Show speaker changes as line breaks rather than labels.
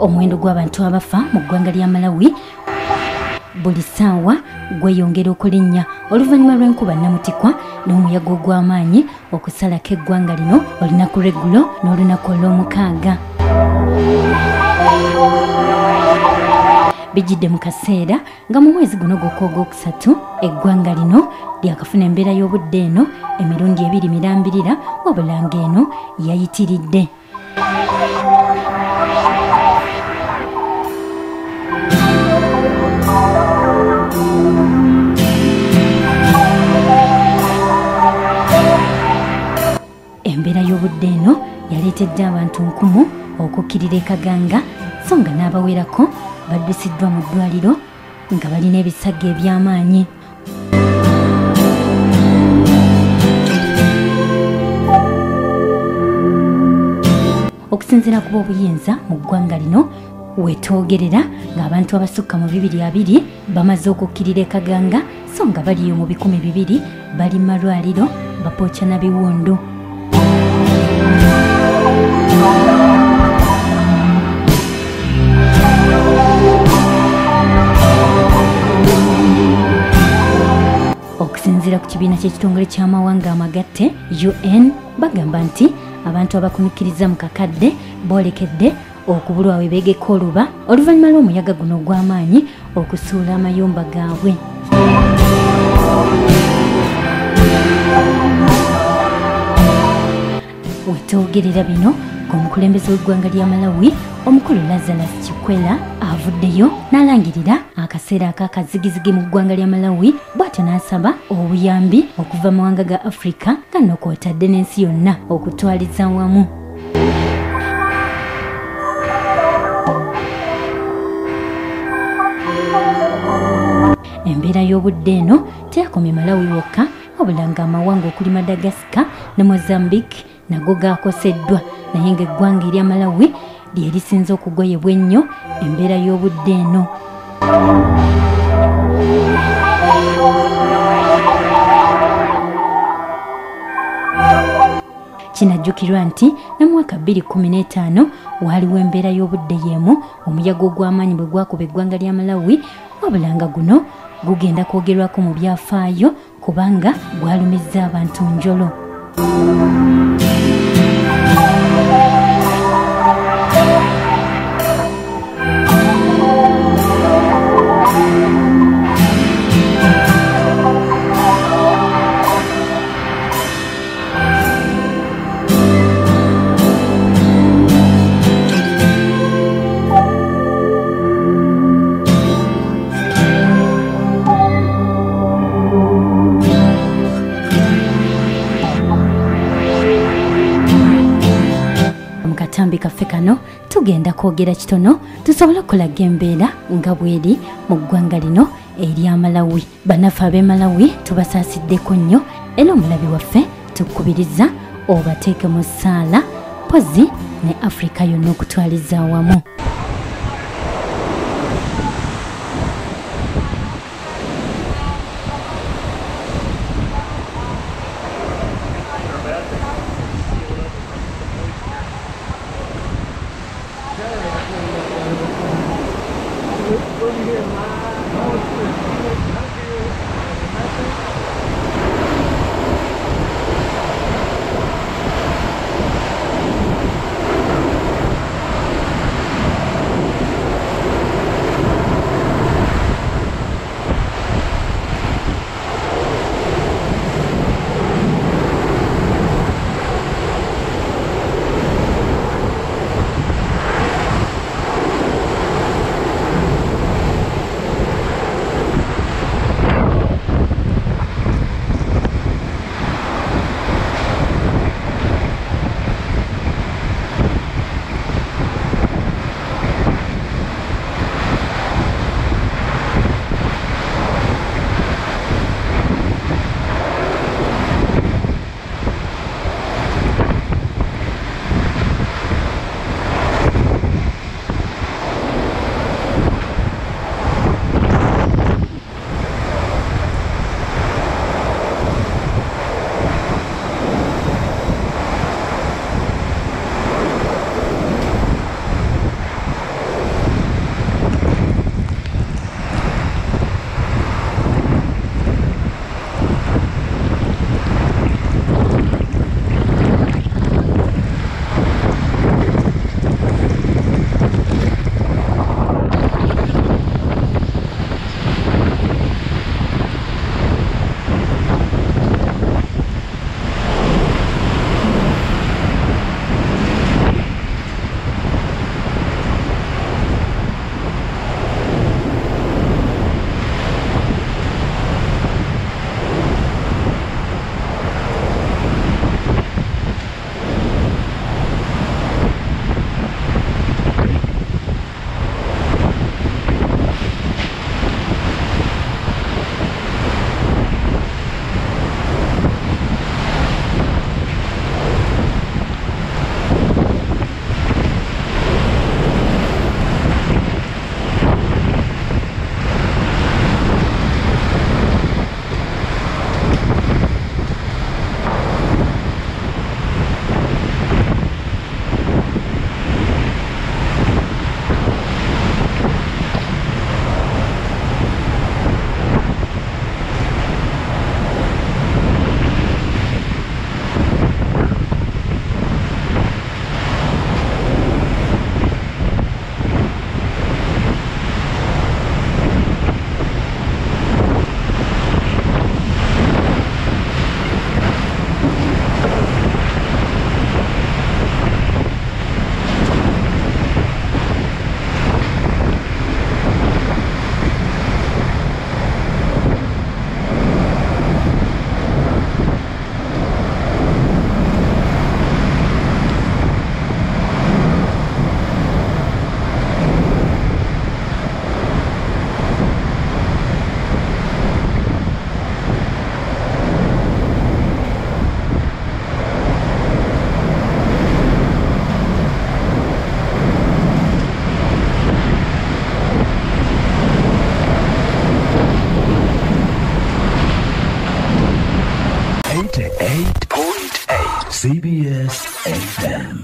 omuwendo gw'abantu abafa mu ggwanga lya Malawi buli ssaawa gweyongera okulinnya oluvannyuma lw'enkuba namutikwa n'omuyaga ogw'amaanyi okusalako eggwanga lino olunaku lw'eggulo n'olunaku olw'omukaaga. Bijjidde mu kaseera nga mu mwezi guno gw'Ogwokusatu eggwanga lino lyakafuna embeera y'obudde eno emirundi 2 mirambirira wabula ng'eno yayitiridde. Embeera y'obudde eno yaleetedde abantu 1000 okukkirira e Kaganga so nga n'abawerako baddusiddwa mu ddwaliro nga balina ebisagga eby'amaanyi. Okusinziira ku b'obuyinza mu ggwanga lino wetwogerera ng'abantu abasukka mu 200 bamaze okukkirira e Kaganga so nga baliyo mu 200 bali mu malwaliro bapookya na biwundu. Okusinziira ku kibiina ky'ekitongole ky'amawanga amagatte UN bagamba nti abantu abakunukkiriza mu kakadde boolekedde okubulwawo beegeka oluba oluvannyuma lw'omuyaga guno ogw'amaanyi okusuula amayumba gaabwe. Wetwogerera bino ng'omukulembeze w'eggwanga lya Malawi omukulu Lazarus Chikwera avuddeyo n'alangirira akaseera ak'akazigizigi mu ggwanga lya Malawi bw'atyo n'asaba obuyambi okuva mu mawanga ga Afrika nga nno kw'otadde n'ensi yonna okutwaliza wamu. Embeera y'obudde eno teyakomye Malawi wokka wabula ng'amawanga okuli Madagascar ne Mozambique nago gaakoseddwa naye ng'eggwanga erya Malawi lye lisinze okugoyebwa ennyo embeera y'obudde eno. Kinajjukirwa nti ne mu mwaka 2015 waaliwo embeera y'obudde y'emu omuyaga ogw'amaanyi bwe gwakuba eggwanga lya Malawi wabula nga guno gugenda kwogerwako mu byafaayo kubanga gwalumizza abantu njolo. Katambi kaffe kano tugenda kwogera kitono tusobole okulaga embeera nga bweri mu ggwanga lino erya Malawi. Bannaffe ab'e Malawi tubasaasiddeko nnyo era omulabi waffe tukubiriza obateeke mu ssaala pozi ne Afrika yonna okutwaliza awamu.
CBS FM.